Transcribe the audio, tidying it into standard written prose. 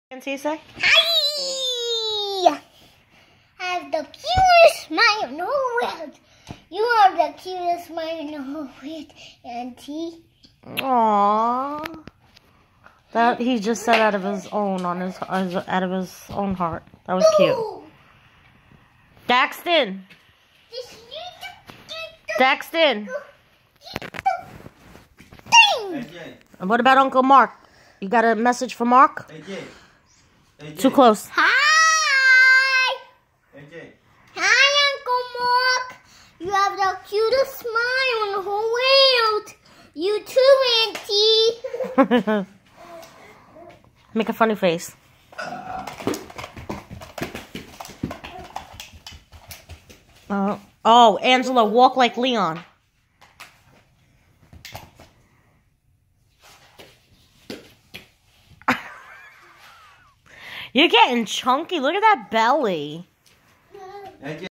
Auntie, say? Hi! I have the cutest smile in the whole world. You are the cutest smile in the whole world, Auntie. Aww. That he just said out of his own out of his own heart. That was cute. Daxton. Daxton. And what about Uncle Mark? You got a message for Mark? AJ. Too close. Hi! AJ. Hi, Uncle Mark. You have the cutest smile in the whole world. You too, Auntie. Make a funny face. Oh, Angela, walk like Leon. You're getting chunky. Look at that belly. AJ.